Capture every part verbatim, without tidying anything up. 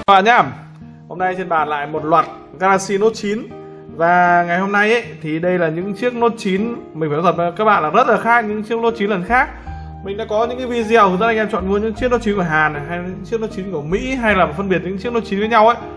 Các bạn nhá, hôm nay trên bàn lại một loạt Galaxy Note chín. Và ngày hôm nay ấy, thì đây là những chiếc Note chín. Mình phải nói thật với các bạn là rất là khác những chiếc Note chín lần khác. Mình đã có những cái video hướng dẫn anh em chọn mua những chiếc Note chín của Hàn này, hay những chiếc Note chín của Mỹ, hay là phân biệt những chiếc Note chín với nhau ấy.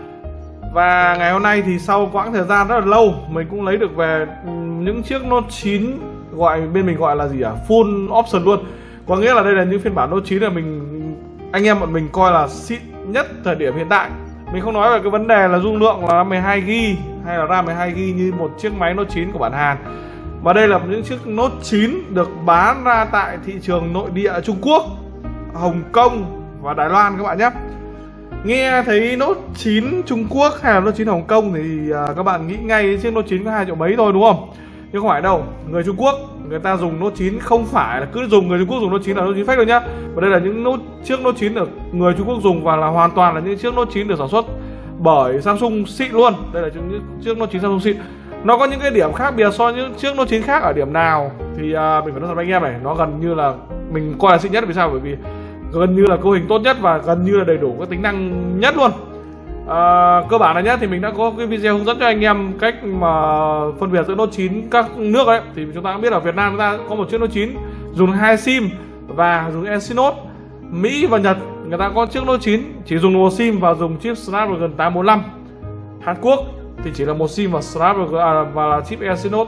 Và ngày hôm nay thì sau quãng thời gian rất là lâu, mình cũng lấy được về những chiếc Note chín, gọi bên mình gọi là gì à, full option luôn. Có nghĩa là đây là những phiên bản Note chín là mình anh em bọn mình coi là xịn nhất thời điểm hiện tại. Mình không nói về cái vấn đề là dung lượng là mười hai gi ga bai hay là RAM mười hai gi ga bai như một chiếc máy Note chín của bản Hàn, mà đây là những chiếc Note chín được bán ra tại thị trường nội địa Trung Quốc, Hồng Kông và Đài Loan các bạn nhé. Nghe thấy Note chín Trung Quốc hay là Note chín Hồng Kông thì à, các bạn nghĩ ngay chiếc Note chín có hai triệu mấy thôi đúng không? Nhưng không phải đâu. Người Trung Quốc người ta dùng Note chín không phải là cứ dùng người Trung Quốc dùng Note chín là Note chín fake đâu nhá. Và đây là những Note, chiếc Note chín được người Trung Quốc dùng và là hoàn toàn là những chiếc Note chín được sản xuất bởi Samsung xịn luôn. Đây là những chiếc Note chín Samsung xịn. Nó có những cái điểm khác biệt so với những chiếc Note chín khác ở điểm nào thì à, mình phải nói thật với anh em này, nó gần như là mình coi là xịn nhất. Vì sao? Bởi vì gần như là cấu hình tốt nhất và gần như là đầy đủ các tính năng nhất luôn. À, cơ bản là nhất thì mình đã có cái video hướng dẫn cho anh em cách mà phân biệt giữa Note chín các nước ấy. Thì chúng ta cũng biết ở Việt Nam chúng ta có một chiếc Note chín dùng hai sim và dùng Exynos. Mỹ và Nhật người ta có chiếc Note chín chỉ dùng một sim và dùng chip Snapdragon tám bốn lăm. Hàn Quốc thì chỉ là một sim và Snapdragon à, và là chip Exynos.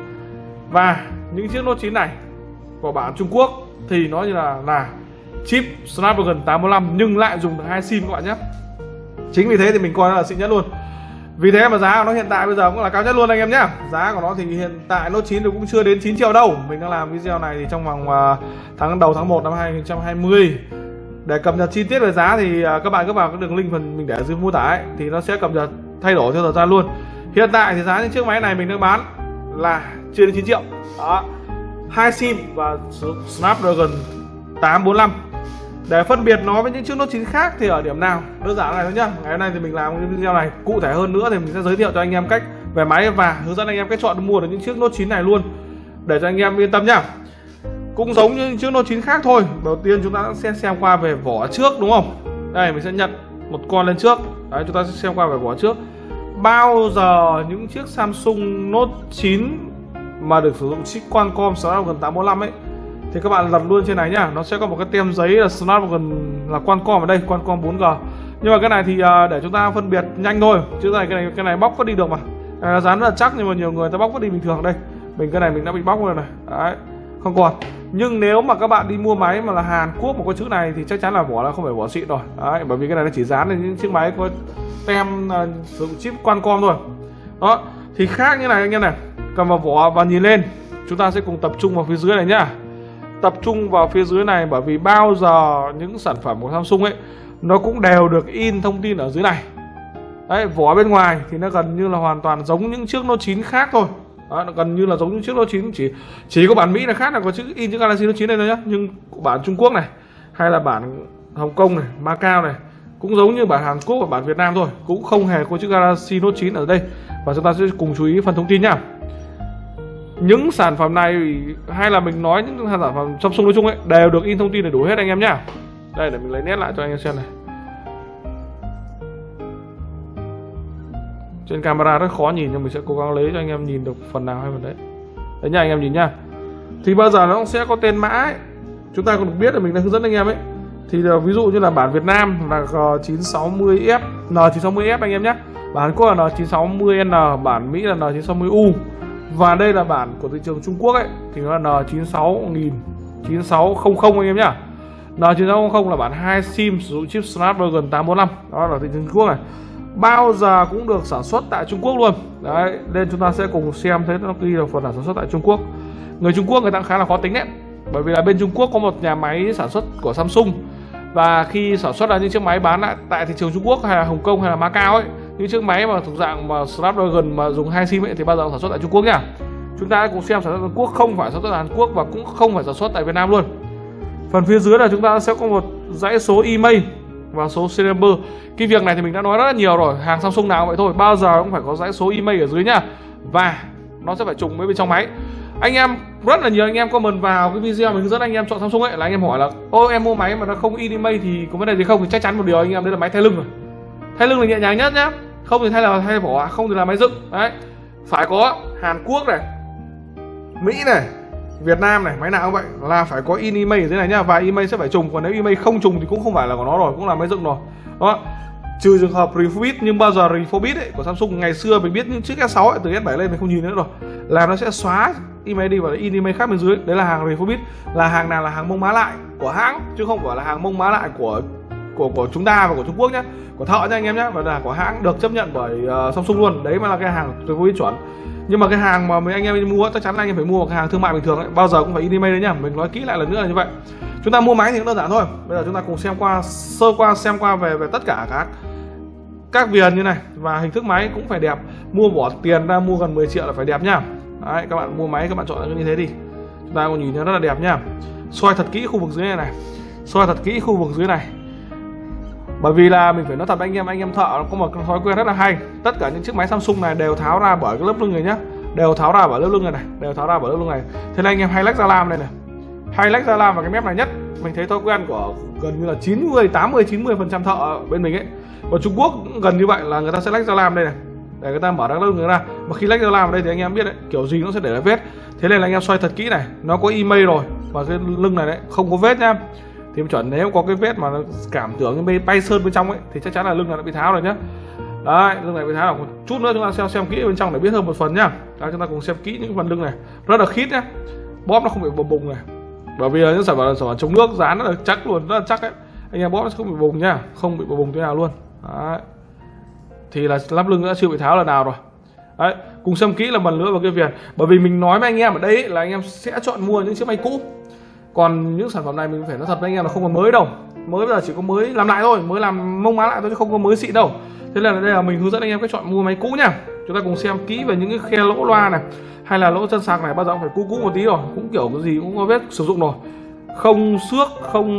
Và những chiếc Note chín này của bản Trung Quốc thì nó như là là chip Snapdragon tám bốn lăm nhưng lại dùng được hai sim các bạn nhé. Chính vì thế thì mình coi nó là xịn nhất luôn. Vì thế mà giá của nó hiện tại bây giờ cũng là cao nhất luôn anh em nhé. Giá của nó thì hiện tại Note chín thì cũng chưa đến chín triệu đâu. Mình đang làm video này thì trong vòng uh, tháng đầu tháng một năm hai nghìn không trăm hai mươi. Để cập nhật chi tiết về giá thì uh, các bạn cứ vào cái đường link phần mình để dưới mô tả ấy, thì nó sẽ cập nhật thay đổi theo thời gian luôn. Hiện tại thì giá những chiếc máy này mình đang bán là chưa đến chín triệu. Đó. Hai sim và Snapdragon tám bốn lăm. Để phân biệt nó với những chiếc Note chín khác thì ở điểm nào? Đơn giản này thôi nhá. Ngày hôm nay thì mình làm cái video này cụ thể hơn nữa thì mình sẽ giới thiệu cho anh em cách về máy và hướng dẫn anh em cách chọn mua được những chiếc Note chín này luôn, để cho anh em yên tâm nhá. Cũng giống như những chiếc Note chín khác thôi. Đầu tiên chúng ta sẽ xem qua về vỏ trước đúng không? Đây mình sẽ nhận một con lên trước. Đấy, chúng ta sẽ xem qua về vỏ trước. Bao giờ những chiếc Samsung Note chín mà được sử dụng chip Qualcomm Snapdragon tám bốn lăm ấy thì các bạn lật luôn trên này nhá, nó sẽ có một cái tem giấy là Snapdragon là Qualcomm ở đây, Qualcomm bốn G. Nhưng mà cái này thì uh, để chúng ta phân biệt nhanh thôi, chứ này cái này cái này bóc vứt đi được mà. À, dán rất là chắc nhưng mà nhiều người ta bóc vứt đi bình thường. Đây, mình cái này mình đã bị bóc rồi này. Đấy, không còn. Nhưng nếu mà các bạn đi mua máy mà là Hàn Quốc mà có chữ này thì chắc chắn là vỏ là không phải vỏ xịn rồi. Đấy, bởi vì cái này nó chỉ dán lên những chiếc máy có tem uh, sử dụng chip Qualcomm thôi. Đó, thì khác như này anh em này. Cầm vào vỏ và nhìn lên, chúng ta sẽ cùng tập trung vào phía dưới này nhá. Tập trung vào phía dưới này bởi vì bao giờ những sản phẩm của Samsung ấy nó cũng đều được in thông tin ở dưới này. Đấy, vỏ bên ngoài thì nó gần như là hoàn toàn giống những chiếc Note chín khác thôi. Đó, nó gần như là giống những chiếc Note chín, chỉ chỉ có bản Mỹ là khác là có chữ in chữ Galaxy Note chín này thôi nhá. Nhưng bản Trung Quốc này hay là bản Hồng Kông này, Macau này cũng giống như bản Hàn Quốc và bản Việt Nam thôi, cũng không hề có chữ Galaxy Note chín ở đây. Và chúng ta sẽ cùng chú ý phần thông tin nhá. Những sản phẩm này hay là mình nói những sản phẩm Samsung nói chung ấy đều được in thông tin đầy đủ hết anh em nhá. Đây để mình lấy nét lại cho anh em xem này. Trên camera rất khó nhìn nhưng mình sẽ cố gắng lấy cho anh em nhìn được phần nào hay phần đấy. Đấy nha anh em nhìn nhá. Thì bao giờ nó sẽ có tên mã ấy. Chúng ta còn được biết là mình đang hướng dẫn anh em ấy. Thì là, ví dụ như là bản Việt Nam là G chín sáu không F, N chín sáu không F anh em nhé. Bản Hàn Quốc là N chín sáu không N, bản Mỹ là N chín sáu không U. Và đây là bản của thị trường Trung Quốc ấy thì nó là N chín sáu nghìn, chín sáu không không anh em nhá. N chín sáu không không là bản hai sim sử dụng chip Snapdragon tám bốn lăm. Đó là thị trường Trung Quốc này. Bao giờ cũng được sản xuất tại Trung Quốc luôn. Đấy, nên chúng ta sẽ cùng xem thấy nó ghi là phần là sản xuất tại Trung Quốc. Người Trung Quốc người ta khá là khó tính đấy. Bởi vì là bên Trung Quốc có một nhà máy sản xuất của Samsung. Và khi sản xuất ra những chiếc máy bán lại tại thị trường Trung Quốc hay là Hồng Kông hay là Macau ấy, những chiếc máy mà thuộc dạng mà Snapdragon mà dùng hai sim ấy thì bao giờ sản xuất tại Trung Quốc nhá. Chúng ta cùng xem sản xuất tại Trung Quốc không phải sản xuất tại Hàn Quốc và cũng không phải sản xuất tại Việt Nam luôn. Phần phía dưới là chúng ta sẽ có một dãy số email và số serial number. Cái việc này thì mình đã nói rất là nhiều rồi, hàng Samsung nào cũng vậy thôi, bao giờ cũng phải có dãy số email ở dưới nhá. Và nó sẽ phải trùng với bên trong máy. Anh em rất là nhiều anh em comment vào cái video mình hướng dẫn anh em chọn Samsung ấy là anh em hỏi là ô em mua máy mà nó không in email thì có vấn đề gì không, thì chắc chắn một điều anh em đấy là máy thay lưng rồi. Thay lưng là nhẹ nhàng nhất nhá, không thì thay là thay vỏ, không thì là máy dựng. Đấy, phải có Hàn Quốc này, Mỹ này, Việt Nam này, máy nào cũng vậy là phải có in email ở dưới này nhá, và email sẽ phải trùng, còn nếu email không trùng thì cũng không phải là của nó rồi, cũng là máy dựng rồi. Đó, trừ trường hợp refurbish, nhưng bao giờ refurbish ấy của Samsung ngày xưa mình biết những chiếc S sáu ấy, từ S bảy lên mình không nhìn nữa rồi, là nó sẽ xóa email đi và in email khác bên dưới. Đấy là hàng refurbish, là hàng nào là hàng mông má lại của hãng, chứ không phải là hàng mông má lại của của của chúng ta và của Trung Quốc nhá, của thợ nha anh em nhá, và là của hãng được chấp nhận bởi uh, Samsung luôn. Đấy mới là cái hàng refurbish chuẩn. Nhưng mà cái hàng mà mấy anh em đi mua chắc chắn là anh em phải mua một cái hàng thương mại bình thường ấy, bao giờ cũng phải in email đấy nhá. Mình nói kỹ lại lần nữa là như vậy. Chúng ta mua máy thì cũng đơn giản thôi. Bây giờ chúng ta cùng xem qua sơ qua xem qua về về tất cả các các viền như này, và hình thức máy cũng phải đẹp. Mua bỏ tiền ra mua gần mười triệu là phải đẹp nhá. Đấy, các bạn mua máy các bạn chọn như thế đi, chúng ta còn nhìn nó rất là đẹp nhá. Soi thật kỹ khu vực dưới này này, soi thật kỹ khu vực dưới này, bởi vì là mình phải nói thật anh em, anh em thợ có một thói quen rất là hay. Tất cả những chiếc máy Samsung này đều tháo ra bởi cái lớp lưng này nhá, đều tháo ra bởi lớp lưng này này, đều tháo ra bởi lớp lưng này. Thế nên anh em hay lách ra lam đây này, hay lách ra lam vào cái mép này nhất. Mình thấy thói quen của gần như là chín mươi, tám mươi, chín mươi phần trăm thợ bên mình ấy. Còn Trung Quốc cũng gần như vậy, là người ta sẽ lách ra lam đây này, để người ta mở ra lưng người ra. Mà khi lách ra lam ở đây thì anh em biết đấy, kiểu gì nó sẽ để lại vết. Thế nên là anh em xoay thật kỹ này, nó có email rồi, và cái lưng này đấy không có vết nhá. Thì chuẩn nếu có cái vết mà nó cảm tưởng như bay sơn bên trong ấy thì chắc chắn là lưng này đã bị tháo rồi nhá. Đấy, lưng này bị tháo rồi. Một chút nữa chúng ta xem xem kỹ bên trong để biết hơn một phần nhá. Đấy, chúng ta cùng xem kỹ những phần lưng này, rất là khít nhá, bóp nó không bị bùng bùng này, bởi vì là những sản phẩm sản phẩm chống nước dán rất là chắc luôn, rất là chắc ấy. Anh em bóp nó không bị bùng nhá, không bị bùng thế nào luôn. Đấy, thì là lắp lưng đã chưa bị tháo lần nào rồi. Đấy, cùng xem kỹ là lần nữa vào cái viền, bởi vì mình nói với anh em ở đây ấy, là anh em sẽ chọn mua những chiếc máy cũ. Còn những sản phẩm này mình phải nói thật với anh em là không có mới đâu, mới bây giờ chỉ có mới làm lại thôi, mới làm mông má lại thôi chứ không có mới xịn đâu. Thế là đây là mình hướng dẫn anh em cách chọn mua máy cũ nhá. Chúng ta cùng xem kỹ về những cái khe lỗ loa này hay là lỗ chân sạc này, bao giờ cũng phải cũ cũ một tí rồi, cũng kiểu cái gì cũng có vết sử dụng rồi, không xước, không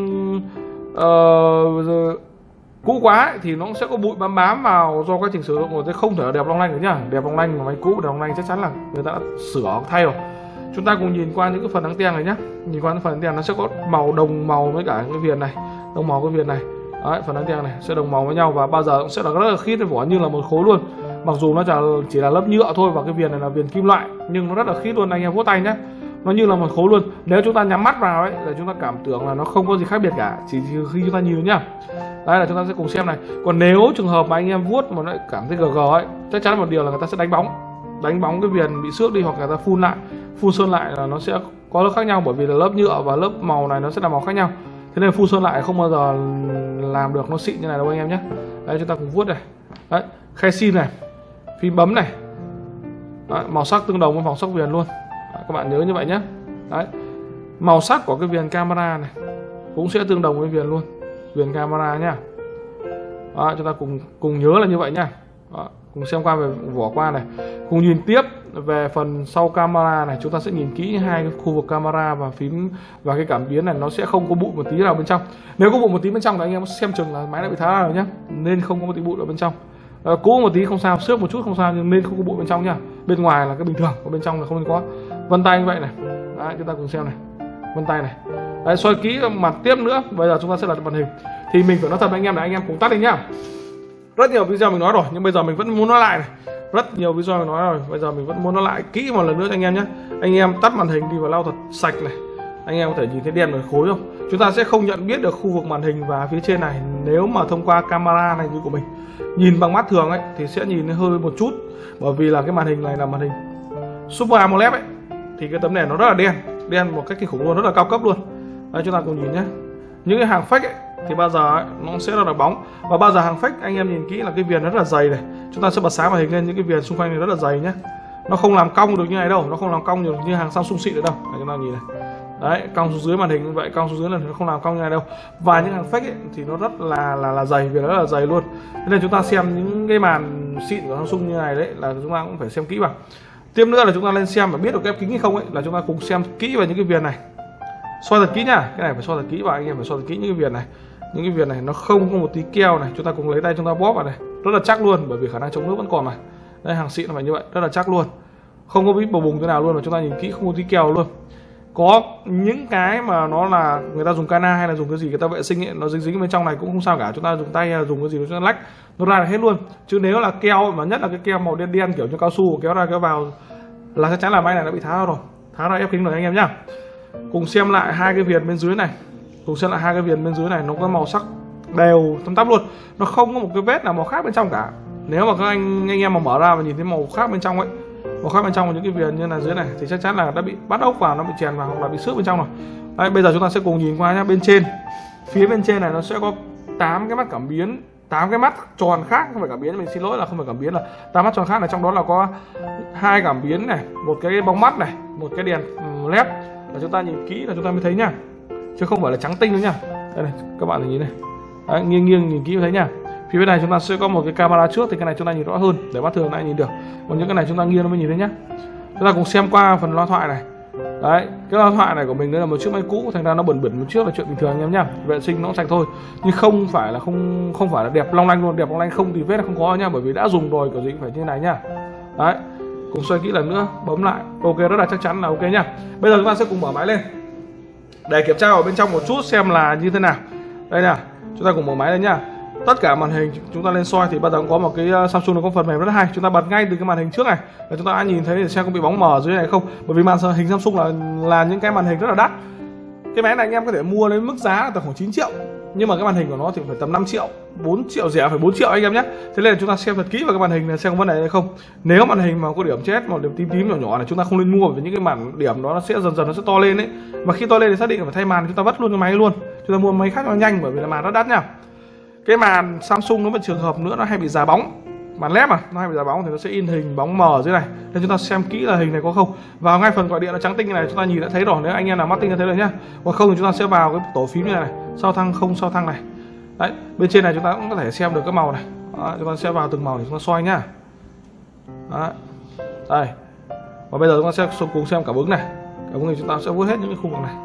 uh, cũ quá ấy, thì nó cũng sẽ có bụi bám bám vào do quá trình sử dụng rồi, thế không thể là đẹp long lanh nữa nhá. Đẹp long lanh mà máy cũ đẹp long lanh chắc chắn là người ta đã sửa thay rồi. Chúng ta cùng nhìn qua những cái phần ắng ten này nhé. Nhìn qua những phần ắng ten nó sẽ có màu đồng màu với cả cái viền này, đồng màu cái viền này. Đấy, phần ắng ten này sẽ đồng màu với nhau và bao giờ cũng sẽ là rất là khít, vỏ như là một khối luôn. Mặc dù nó chỉ là lớp nhựa thôi và cái viền này là viền kim loại, nhưng nó rất là khít luôn anh em vuốt tay nhé. Nó như là một khối luôn. Nếu chúng ta nhắm mắt vào ấy là chúng ta cảm tưởng là nó không có gì khác biệt cả, chỉ khi chúng ta nhìn nhá. Đây là chúng ta sẽ cùng xem này. Còn nếu trường hợp mà anh em vuốt mà nó cảm thấy gờ gờ ấy, chắc chắn một điều là người ta sẽ đánh bóng, đánh bóng cái viền bị xước đi, hoặc người ta phun lại, phun sơn lại là nó sẽ có lớp khác nhau, bởi vì là lớp nhựa và lớp màu này nó sẽ là màu khác nhau. Thế nên phun sơn lại không bao giờ làm được nó xịn như này đâu anh em nhé. Đây chúng ta cùng vuốt này. Đấy, khe sim này, phím bấm này. Đấy, màu sắc tương đồng với màu sắc viền luôn. Đấy, các bạn nhớ như vậy nhé. Đấy, màu sắc của cái viền camera này cũng sẽ tương đồng với viền luôn, viền camera nhá. Đó, chúng ta cùng cùng nhớ là như vậy nhá. Đó, cùng xem qua về vỏ qua này, cùng nhìn tiếp về phần sau camera này. Chúng ta sẽ nhìn kỹ hai cái khu vực camera và phím và cái cảm biến này, nó sẽ không có bụi một tí nào bên trong. Nếu có bụi một tí bên trong thì anh em xem chừng là máy đã bị tháo rồi nhá, nên không có một tí bụi ở bên trong. À, cũ một tí không sao, xước một chút không sao, nhưng nên không có bụi bên trong nhá. Bên ngoài là cái bình thường, còn bên trong là không có. Vân tay như vậy này. Đấy, chúng ta cùng xem này, vân tay này. Đấy, soi kỹ mặt tiếp nữa. Bây giờ chúng ta sẽ là màn hình. Thì mình phải nói thật với anh em là anh em cùng tắt đi nhá. Rất nhiều video mình nói rồi, nhưng bây giờ mình vẫn muốn nói lại này. Rất nhiều video mình nói rồi, bây giờ mình vẫn muốn nói lại kỹ một lần nữa cho anh em nhé. Anh em tắt màn hình đi và lau thật sạch này. Anh em có thể nhìn thấy đen rồi khối không? Chúng ta sẽ không nhận biết được khu vực màn hình và phía trên này nếu mà thông qua camera này như của mình. Nhìn bằng mắt thường ấy thì sẽ nhìn hơi một chút, bởi vì là cái màn hình này là màn hình Super AMOLED ấy, thì cái tấm nền nó rất là đen, đen một cách kinh khủng luôn, rất là cao cấp luôn. Đây chúng ta cùng nhìn nhé. Những cái hàng fake ấy thì bao giờ ấy, nó sẽ là bóng, và bao giờ hàng fake anh em nhìn kỹ là cái viền nó rất là dày này. Chúng ta sẽ bật sáng màn hình lên, những cái viền xung quanh này rất là dày nhé. Nó không làm cong được như này đâu, nó không làm cong được như hàng Samsung xịn được đâu. Đấy, chúng ta nhìn này. Đấy, cong xuống dưới màn hình như vậy, cong xuống dưới là nó không làm cong như này đâu. Và những hàng fake ấy, thì nó rất là là là dày, viền rất là dày luôn. Thế nên chúng ta xem những cái màn xịn của Samsung như này đấy là chúng ta cũng phải xem kỹ vào. Tiếp nữa là chúng ta lên xem và biết được ép kính hay không ấy, là chúng ta cùng xem kỹ về những cái viền này. Soi thật kỹ nhá, cái này phải soi thật kỹ vào, anh em phải soi thật kỹ những cái viền này. Những cái viền này nó không có một tí keo này, chúng ta cùng lấy tay chúng ta bóp vào này, rất là chắc luôn, bởi vì khả năng chống nước vẫn còn này. Đây hàng xịn nó phải như vậy, rất là chắc luôn, không có bị bầu bùng thế nào luôn, mà chúng ta nhìn kỹ không có tí keo luôn. Có những cái mà nó là người ta dùng cana hay là dùng cái gì người ta vệ sinh ấy, nó dính dính bên trong này cũng không sao cả, chúng ta dùng tay hay là dùng cái gì nó lách nó ra là hết luôn. Chứ nếu là keo mà nhất là cái keo màu đen đen kiểu như cao su kéo ra kéo vào là chắc chắn là máy này nó bị tháo ra rồi, tháo ra ép kính rồi anh em nhá. Cùng xem lại hai cái viền bên dưới này, cùng xem lại hai cái viền bên dưới này, nó có màu sắc đều tăm tắp luôn, nó không có một cái vết nào màu khác bên trong cả. Nếu mà các anh anh em mà mở ra và nhìn thấy màu khác bên trong ấy, màu khác bên trong của những cái viền như là dưới này thì chắc chắn là đã bị bắt ốc vào, nó bị chèn vào hoặc là bị xước bên trong rồi. Đấy, bây giờ chúng ta sẽ cùng nhìn qua nhá. Bên trên, phía bên trên này nó sẽ có tám cái mắt cảm biến, tám cái mắt tròn khác, không phải cảm biến, mình xin lỗi là không phải cảm biến, là tám mắt tròn khác, là trong đó là có hai cảm biến này, một cái bóng mắt này, một cái đèn led, là chúng ta nhìn kỹ là chúng ta mới thấy nhá, chứ không phải là trắng tinh nữa nhá. Đây này, các bạn nhìn này. Đấy, nghiêng nghiêng nhìn kỹ mới thấy nhá. Phía bên này chúng ta sẽ có một cái camera trước thì cái này chúng ta nhìn rõ hơn, để mắt thường lại nhìn được. Còn những cái này chúng ta nghiêng nó mới nhìn thấy nhá. Chúng ta cùng xem qua phần loa thoại này. Đấy, cái loa thoại này của mình đây là một chiếc máy cũ, thành ra nó bẩn bẩn một chiếc là chuyện bình thường anh em nhá. Vệ sinh nó sạch thôi, nhưng không phải là không không phải là đẹp long lanh luôn, đẹp long lanh không thì vết là không có nhá, bởi vì đã dùng rồi kiểu gì cũng phải như này nhá. Đấy, cùng xoay kỹ lần nữa, bấm lại. Ok, rất là chắc chắn là ok nhá. Bây giờ chúng ta sẽ cùng mở máy lên để kiểm tra ở bên trong một chút xem là như thế nào. Đây nè, chúng ta cùng mở máy lên nhá. Tất cả màn hình chúng ta lên soi thì bao giờ cũng có một cái Samsung nó có phần mềm rất hay, chúng ta bật ngay từ cái màn hình trước này là chúng ta đã nhìn thấy xem có bị bóng mờ ở dưới này không, bởi vì màn hình Samsung là là những cái màn hình rất là đắt. Cái máy này anh em có thể mua lấy mức giá là tầm khoảng chín triệu, nhưng mà cái màn hình của nó thì phải tầm năm triệu, bốn triệu, rẻ phải bốn triệu anh em nhé. Thế nên là chúng ta xem thật kỹ vào cái màn hình này xem có vấn đề hay không. Nếu màn hình mà có điểm chết, một điểm tím tím nhỏ nhỏ này chúng ta không nên mua, vì những cái màn điểm đó nó sẽ dần dần nó sẽ to lên đấy, mà khi to lên thì xác định là phải thay màn, chúng ta vứt luôn cái máy luôn, chúng ta mua máy khác nó nhanh, bởi vì là màn rất đắt nha. Cái màn Samsung nó một trường hợp nữa nó hay bị già bóng, màn led mà nó hay bị già bóng thì nó sẽ in hình bóng mờ ở dưới này, nên chúng ta xem kỹ là hình này có không. Vào ngay phần gọi điện nó trắng tinh như này chúng ta nhìn đã thấy rồi, nếu anh em nào mắt tinh đã thấy rồi nhá. Còn không thì chúng ta sẽ vào cái tổ phím như này, này sao thăng không sao thăng này. Đấy, bên trên này chúng ta cũng có thể xem được cái màu này. Đó, chúng ta sẽ vào từng màu để chúng ta soi nhá. Đó. Đây. Và bây giờ chúng ta sẽ cùng xem cảm ứng này. Cảm ứng này chúng ta sẽ vuốt hết những cái khu vực này.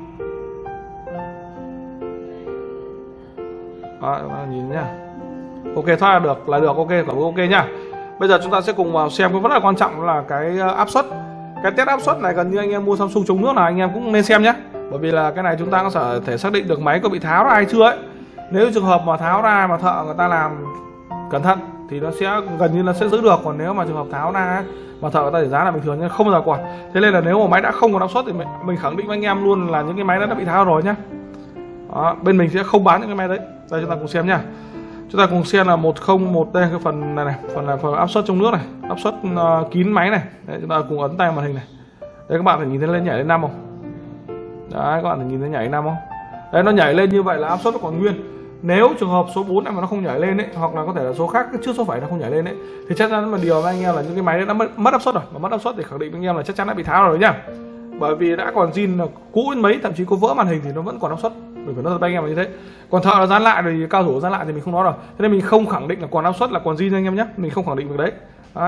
Đó, các bạn nhìn nhá. Ok, thoát ra được là được, ok, cảm ứng ok nhá. Bây giờ chúng ta sẽ cùng vào xem cái rất là quan trọng là cái áp suất. Cái test áp suất này gần như anh em mua Samsung chống nước là anh em cũng nên xem nhé, bởi vì là cái này chúng ta có thể xác định được máy có bị tháo ra hay chưa ấy. Nếu trường hợp mà tháo ra mà thợ người ta làm cẩn thận thì nó sẽ gần như là sẽ giữ được, còn nếu mà trường hợp tháo ra ấy, mà thợ người ta để giá là bình thường nhưng không bao giờ còn. Thế nên là nếu mà máy đã không có áp suất thì mình, mình khẳng định với anh em luôn là những cái máy đó đã bị tháo rồi nhá. Đó, bên mình sẽ không bán những cái máy đấy. Đây chúng ta cùng xem nhá. Chúng ta cùng xem là một không một, đây cái phần này này, phần là phần áp suất trong nước này, áp suất uh, kín máy này. Đấy, chúng ta cùng ấn tay màn hình này. Đấy, các bạn phải nhìn thấy lên nhảy lên năm không? Đấy, các bạn phải nhìn thấy nhảy lên năm không? Đấy, nó nhảy lên như vậy là áp suất nó còn nguyên. Nếu trường hợp số bốn này mà nó không nhảy lên ấy, hoặc là có thể là số khác trước số phẩy nó không nhảy lên ấy, thì chắc chắn mà điều với anh em là những cái máy đấy đã mất, mất áp suất rồi. Mà mất áp suất thì khẳng định với anh em là chắc chắn đã bị tháo rồi nhá. Bởi vì đã còn zin là cũ đến mấy, thậm chí có vỡ màn hình thì nó vẫn còn áp suất. Mình phải nói thật với anh em là như thế. Còn thợ là dán lại rồi, cao thủ dán lại thì mình không nói rồi. Thế nên mình không khẳng định là còn áp suất là còn zin anh em nhé. Mình không khẳng định được đấy. Đó.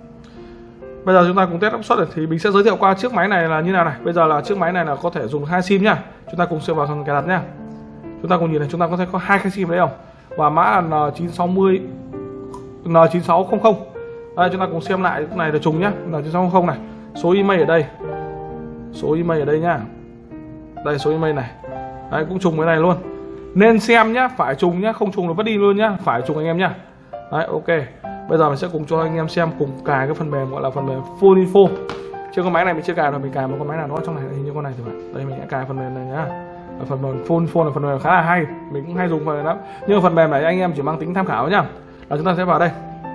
Bây giờ chúng ta cùng test áp suất rồi thì mình sẽ giới thiệu qua chiếc máy này là như nào này. Bây giờ là chiếc máy này là có thể dùng hai sim nhá. Chúng ta cùng xem vào phần cài đặt nhá. Chúng ta cùng nhìn này, chúng ta có thể có hai cái sim đấy không? Và mã là N chín sáu mươi, N chín sáu không không. Đây, chúng ta cùng xem lại cái này là trùng nhá, N chín sáu không không này. Số email ở đây. Số email ở đây nhá. Đây số email này. Đấy, cũng trùng cái này luôn. Nên xem nhá, phải trùng nhá, không trùng là vứt đi luôn nhá, phải trùng anh em nhá. Đấy, ok. Bây giờ mình sẽ cùng cho anh em xem cùng cài cái phần mềm gọi là phần mềm Full Info. Trên con máy này mình chưa cài rồi, mình cài một con máy nào đó trong này, hình như con này thì phải. Đây mình sẽ cài phần mềm này nhá. Phần mềm Full Info là phần mềm khá là hay, mình cũng hay dùng phần này lắm. Nhưng mà phần mềm này anh em chỉ mang tính tham khảo nhá. Là chúng ta sẽ vào đây.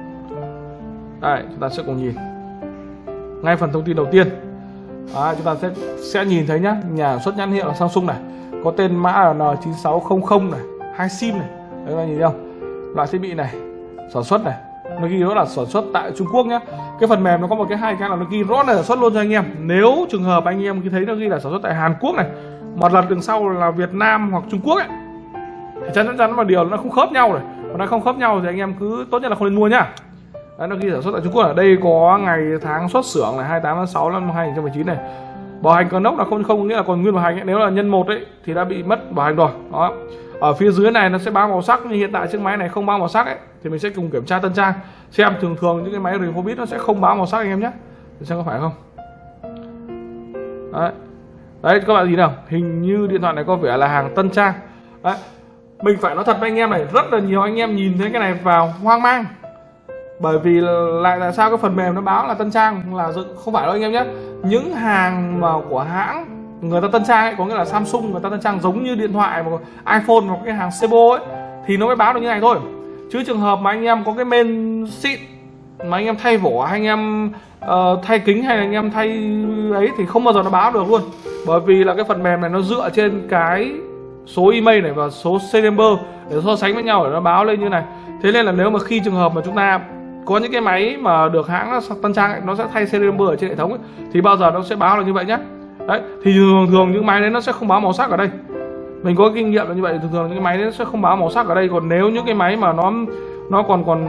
Đây, chúng ta sẽ cùng nhìn. Ngay phần thông tin đầu tiên. Đó, chúng ta sẽ sẽ nhìn thấy nhá, nhà sản xuất nhãn hiệu là Samsung này, có tên mã là N chín sáu không không này, hai sim này. Đấy, các bạn nhìn thấy không? Loại thiết bị này, sản xuất này, nó ghi đó là sản xuất tại Trung Quốc nhá. Cái phần mềm nó có một cái hay cái là nó ghi rõ là sản xuất luôn cho anh em. Nếu trường hợp anh em khi thấy nó ghi là sản xuất tại Hàn Quốc này, một lần đằng sau là Việt Nam hoặc Trung Quốc ấy, thì chắc chắn mà điều nó không khớp nhau rồi. Còn nó không khớp nhau thì anh em cứ tốt nhất là không nên mua nhá. Đấy, nó ghi sản xuất tại Trung Quốc. Ở đây có ngày tháng xuất xưởng là hai mươi tám tháng sáu năm hai nghìn không trăm mười chín này. Bảo hành còn nốc là không không nghĩa là còn nguyên bảo hành ấy. Nếu là nhân một ấy thì đã bị mất bảo hành rồi. Đó. Ở phía dưới này nó sẽ báo màu sắc, nhưng hiện tại chiếc máy này không báo màu sắc ấy, thì mình sẽ cùng kiểm tra tân trang xem. Thường thường những cái máy Refobit nó sẽ không báo màu sắc anh em nhé, xem có phải không. Đấy. Đấy các bạn nhìn nào, hình như điện thoại này có vẻ là hàng Tân Trang. Đấy, mình phải nói thật với anh em này, rất là nhiều anh em nhìn thấy cái này vào hoang mang. Bởi vì lại là sao cái phần mềm nó báo là Tân Trang là không phải đâu anh em nhé. Những hàng mà của hãng người ta Tân Trang ấy, có nghĩa là Samsung người ta Tân Trang giống như điện thoại mà iPhone hoặc cái hàng Sebo ấy, thì nó mới báo được như này thôi. Chứ trường hợp mà anh em có cái main xịn mà anh em thay vỏ hay anh em uh, thay kính hay là anh em thay ấy thì không bao giờ nó báo được luôn. Bởi vì là cái phần mềm này nó dựa trên cái số email này và số serial number để so sánh với nhau để nó báo lên như này. Thế nên là nếu mà khi trường hợp mà chúng ta có những cái máy mà được hãng Tân Trang ấy, nó sẽ thay serial number ở trên hệ thống ấy, thì bao giờ nó sẽ báo là như vậy nhé. Đấy, thì thường thường những máy đấy nó sẽ không báo màu sắc ở đây. Mình có kinh nghiệm là như vậy, thường thường những cái máy đấy nó sẽ không báo màu sắc ở đây. Còn nếu những cái máy mà nó nó còn còn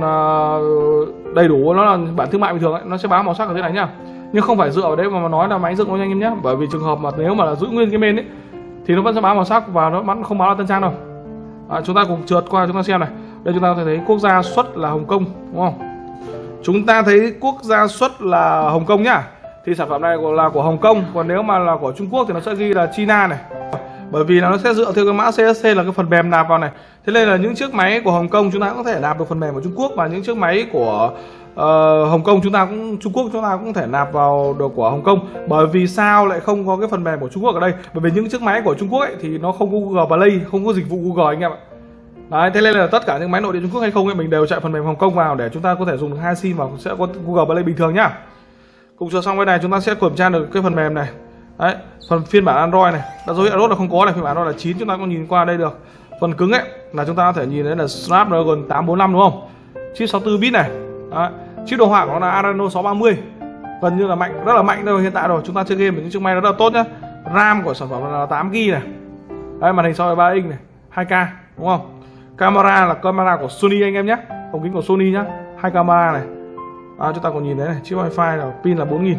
uh, đầy đủ, nó là bản thương mại bình thường ấy, nó sẽ báo màu sắc ở thế này nhá. Nhưng không phải dựa vào đấy mà nói là máy dựng đâu nha anh em nhé. Bởi vì trường hợp mà nếu mà là giữ nguyên cái main ấy thì nó vẫn sẽ báo màu sắc và nó vẫn không báo là Tân Trang đâu. À, chúng ta cùng trượt qua chúng ta xem này. Đây chúng ta có thể thấy quốc gia xuất là Hồng Kông, đúng không? Chúng ta thấy quốc gia xuất là Hồng Kông nhá. Thì sản phẩm này là của Hồng Kông, còn nếu mà là của Trung Quốc thì nó sẽ ghi là China này. Bởi vì là nó sẽ dựa theo cái mã xê ét xê là cái phần mềm nạp vào này. Thế nên là những chiếc máy của Hồng Kông chúng ta cũng có thể nạp được phần mềm của Trung Quốc, và những chiếc máy của uh, Hồng Kông chúng ta cũng Trung Quốc chúng ta cũng thể nạp vào được của Hồng Kông. Bởi vì sao lại không có cái phần mềm của Trung Quốc ở đây? Bởi vì những chiếc máy của Trung Quốc ấy thì nó không có Google Play, không có dịch vụ Google anh em ạ. Đấy, thế nên là tất cả những máy nội địa Trung Quốc hay không ấy mình đều chạy phần mềm Hồng Kông vào để chúng ta có thể dùng được hai sim và sẽ có Google Play bình thường nhá. Cùng chờ xong cái này chúng ta sẽ kiểm tra được cái phần mềm này. Đấy, phần phiên bản Android này, đã dấu hiệu Android là không có này, phiên bản Android là chín, chúng ta có nhìn qua đây được. Phần cứng ấy là chúng ta có thể nhìn thấy là Snapdragon tám bốn năm đúng không? Chip sáu mươi tư bit này. Đấy, chip đồ họa của nó là Adreno sáu ba mươi. Gần như là mạnh, rất là mạnh rồi hiện tại rồi. Chúng ta chơi game với những chiếc máy rất là tốt nhá. RAM của sản phẩm là tám gi ga bai này. Đấy, màn hình so với ba inch này, hai K đúng không? Camera là camera của Sony anh em nhé, ống kính của Sony nhá, hai camera này. À, chúng ta còn nhìn thấy này, chip wifi là pin là bốn nghìn.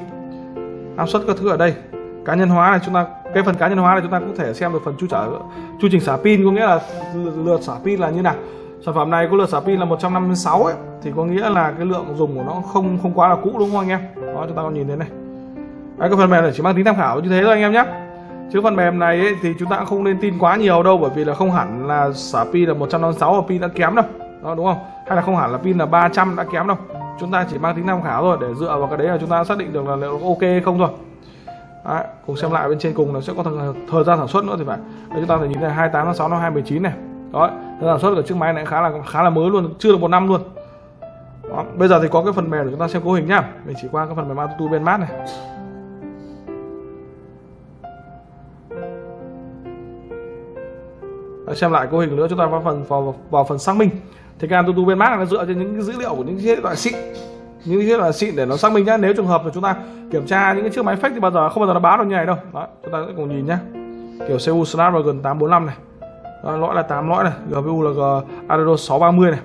Áp suất các thứ ở đây. Cá nhân hóa này chúng ta, cái phần cá nhân hóa này chúng ta cũng thể xem được phần chu trở chu trình xả pin, có nghĩa là lượt xả pin là như nào. Sản phẩm này có lượt xả pin là một trăm năm mươi sáu ấy, thì có nghĩa là cái lượng dùng của nó không không quá là cũ đúng không anh em? Đó, chúng ta còn nhìn thấy này. Đấy, cái phần mềm này chỉ mang tính tham khảo như thế thôi anh em nhé. Chứ phần mềm này ấy, thì chúng ta cũng không nên tin quá nhiều đâu, bởi vì là không hẳn là xả pin là một trăm năm mươi sáu và pin đã kém đâu. Đó, đúng không? Hay là không hẳn là pin là ba trăm đã kém đâu. Chúng ta chỉ mang tính tham khảo thôi, để dựa vào cái đấy là chúng ta xác định được là liệu ok hay không thôi. Đấy, cùng xem lại bên trên cùng nó sẽ có thời, thời gian sản xuất nữa thì phải. Đây, chúng ta thể nhìn thấy hai mươi tám tháng sáu năm hai nghìn không trăm mười chín này. Đó, thời gian sản xuất của chiếc máy này khá là khá là mới luôn, chưa được một năm luôn. Đó, bây giờ thì có cái phần mềm để chúng ta xem cấu hình nhá. Mình chỉ qua cái phần mềm AutoTune Benchmark này. Đấy, xem lại cấu hình nữa, chúng ta vào phần vào, vào phần xác minh. Thì cái AutoTune Benchmark này nó dựa trên những cái dữ liệu của những chiếc điện thoại xịn, những chiếc điện thoại xịn để nó xác minh nhá. Nếu trường hợp là chúng ta kiểm tra những cái chiếc máy fake thì bao giờ không bao giờ nó báo được như này đâu. Đó, chúng ta sẽ cùng nhìn nhá. Kiểu xê pê u Snapdragon tám bốn năm này. Đó, lõi là tám lõi này, giê pê u là Adreno sáu ba mươi này.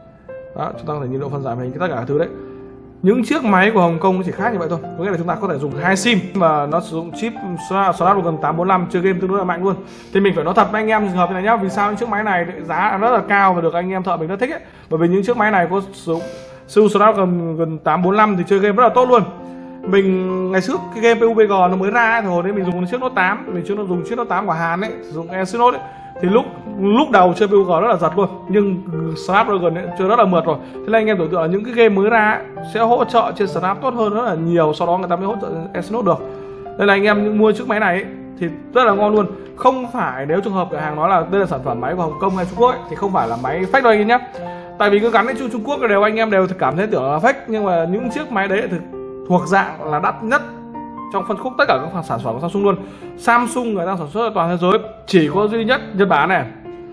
Đó, chúng ta có thể nhìn độ phân giải màn hình tất cả các thứ đấy. Những chiếc máy của Hồng Kông chỉ khác như vậy thôi. Có nghĩa là chúng ta có thể dùng hai sim mà nó sử dụng chip Snapdragon tám bốn năm, chơi game tương đối là mạnh luôn. Thì mình phải nói thật với anh em trường hợp như này nhá. Vì sao những chiếc máy này giá rất là cao và được anh em thợ mình rất thích ấy? Bởi vì những chiếc máy này có sử dụng xê pê u Snapdragon tám bốn năm thì chơi game rất là tốt luôn. Mình ngày trước cái game pê u bê giê nó mới ra ấy, thì hồi đấy mình dùng chiếc Note tám, mình chưa dùng chiếc Note tám của Hàn ấy, sử dụng Exynos ấy. Thì lúc lúc đầu chơi pê u bê giê rất là giật luôn, nhưng Snapdragon ấy chơi rất là mượt rồi. Thế nên anh em tưởng tượng là những cái game mới ra ấy, sẽ hỗ trợ trên Snap tốt hơn rất là nhiều, sau đó người ta mới hỗ trợ Exynos được. Nên là anh em mua chiếc máy này ấy, thì rất là ngon luôn. Không phải nếu trường hợp cửa hàng nói là đây là sản phẩm máy của Hồng Kông hay Trung Quốc ấy, thì không phải là máy fake đâu anh em nhé. Tại vì cứ gắn đến Trung Quốc đều anh em đều cảm thấy tưởng là fake, nhưng mà những chiếc máy đấy thì thuộc dạng là đắt nhất trong phân khúc tất cả các sản phẩm của Samsung luôn. Samsung người ta sản xuất ở toàn thế giới, chỉ có duy nhất Nhật Bản này,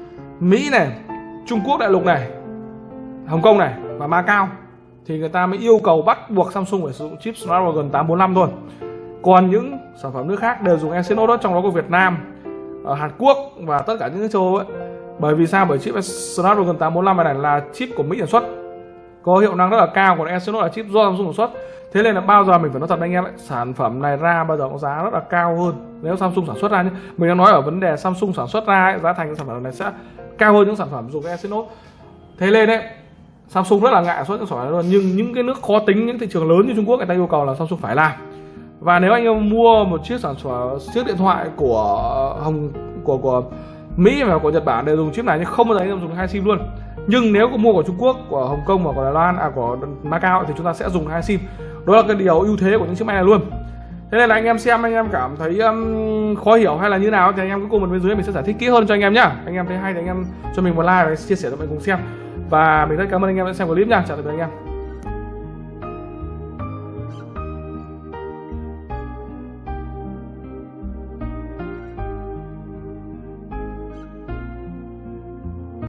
Mỹ này, Trung Quốc đại lục này, Hồng Kông này và Macau thì người ta mới yêu cầu bắt buộc Samsung phải sử dụng chip Snapdragon tám bốn năm thôi. Còn những sản phẩm nước khác đều dùng Exynos đó, trong đó có Việt Nam, ở Hàn Quốc và tất cả những nước châu Âu ấy. Bởi vì sao? Bởi chip Snapdragon tám bốn năm này là chip của Mỹ sản xuất, có hiệu năng rất là cao, còn Exynos là chip do Samsung sản xuất. Thế nên là bao giờ mình phải nói thật anh em ấy, sản phẩm này ra bao giờ có giá rất là cao hơn nếu Samsung sản xuất ra nhé. Mình đang nói ở vấn đề Samsung sản xuất ra ấy, giá thành sản phẩm này sẽ cao hơn những sản phẩm dùng Exynos. Thế nên đấy, Samsung rất là ngại xuất những sản phẩm này luôn. Nhưng những cái nước khó tính, những thị trường lớn như Trung Quốc người ta yêu cầu là Samsung phải làm. Và nếu anh em mua một chiếc sản phẩm chiếc điện thoại của Hồng của của Mỹ và của Nhật Bản đều dùng chip này, nhưng không bao giờ anh em dùng hai sim luôn. Nhưng nếu có mua của Trung Quốc, của Hồng Kông và của Đài Loan, à của Macau thì chúng ta sẽ dùng hai sim. Đó là cái điều ưu thế của những chiếc máy này luôn. Thế nên là anh em xem anh em cảm thấy um, khó hiểu hay là như nào thì anh em cứ comment bên dưới, mình sẽ giải thích kỹ hơn cho anh em nhá. Anh em thấy hay thì anh em cho mình một like và chia sẻ cho mình cùng xem. Và mình rất cảm ơn anh em đã xem clip nha. Chào tạm biệt anh em.